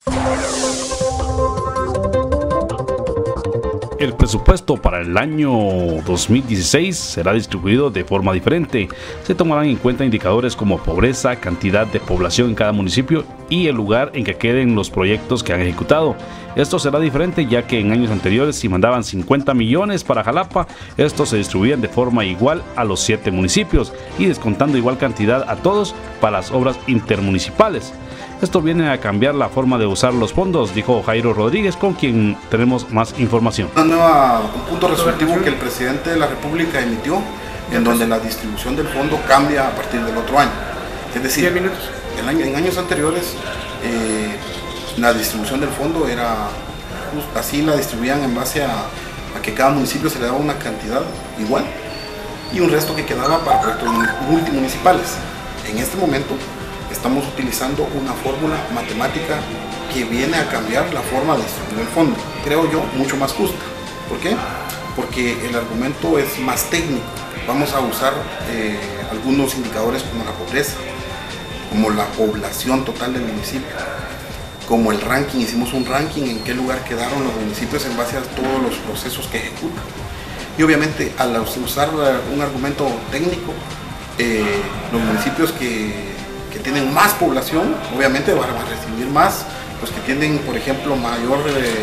El presupuesto para el año 2016 será distribuido de forma diferente. Se tomarán en cuenta indicadores como pobreza, cantidad de población en cada municipio y el lugar en que queden los proyectos que han ejecutado. Esto será diferente ya que en años anteriores, si mandaban 50 millones para Jalapa, estos se distribuían de forma igual a los 7 municipios y descontando igual cantidad a todos para las obras intermunicipales. Esto viene a cambiar la forma de usar los fondos, dijo Jairo Rodríguez, con quien tenemos más información. Un punto resolutivo que el presidente de la República emitió, en donde la distribución del fondo cambia a partir del otro año. Es decir, en años anteriores la distribución del fondo era así, la distribuían en base a que cada municipio se le daba una cantidad igual y un resto que quedaba para proyectos multimunicipales. En este momento estamos utilizando una fórmula matemática que viene a cambiar la forma de distribuir el fondo, creo yo, mucho más justa. ¿Por qué? Porque el argumento es más técnico. Vamos a usar algunos indicadores como la pobreza, como la población total del municipio, como el ranking. Hicimos un ranking en qué lugar quedaron los municipios en base a todos los procesos que ejecutan. Y obviamente al usar un argumento técnico, los municipios que tienen más población, obviamente van a recibir más. Los que tienen, por ejemplo, mayor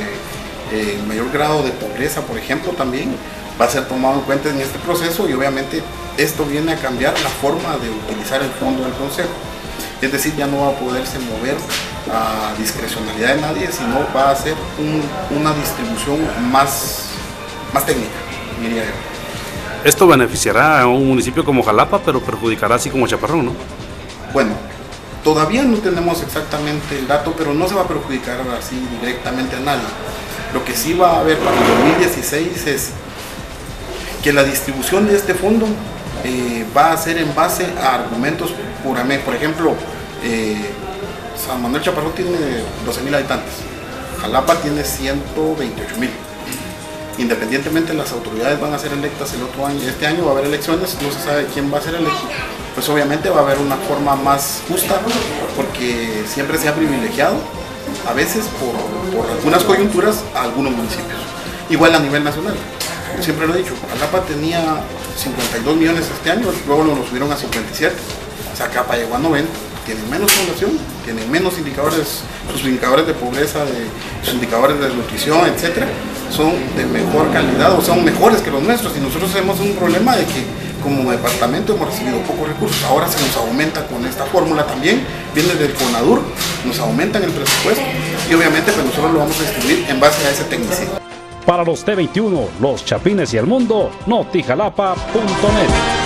grado de pobreza, por ejemplo, también va a ser tomado en cuenta en este proceso, y obviamente esto viene a cambiar la forma de utilizar el fondo del Consejo. Es decir, ya no va a poderse mover a discrecionalidad de nadie, sino va a ser una distribución más técnica, diría yo. Esto beneficiará a un municipio como Jalapa, pero perjudicará así como Chaparrón, ¿no? Bueno, todavía no tenemos exactamente el dato, pero no se va a perjudicar así directamente a nadie. Lo que sí va a haber para el 2016 es que la distribución de este fondo va a ser en base a argumentos puramente. Por ejemplo, San Manuel Chaparrón tiene 12,000 habitantes, Jalapa tiene 128,000. Independientemente las autoridades van a ser electas el otro año, este año va a haber elecciones, no se sabe quién va a ser elegido, pues obviamente va a haber una forma más justa, porque siempre se ha privilegiado a veces por algunas coyunturas a algunos municipios. Igual a nivel nacional, yo siempre lo he dicho, Jalapa tenía 52 millones este año, luego lo subieron a 57, Zacapa llegó a 90, tienen menos población, tienen menos indicadores, sus indicadores de pobreza, sus indicadores de desnutrición, etcétera, son de mejor calidad o son mejores que los nuestros, y nosotros tenemos un problema de que como departamento hemos recibido pocos recursos. Ahora se nos aumenta con esta fórmula también, viene del CONADUR, nos aumentan el presupuesto y obviamente pues nosotros lo vamos a distribuir en base a ese tecnicismo. Para los T21, los Chapines y el mundo, notijalapa.net.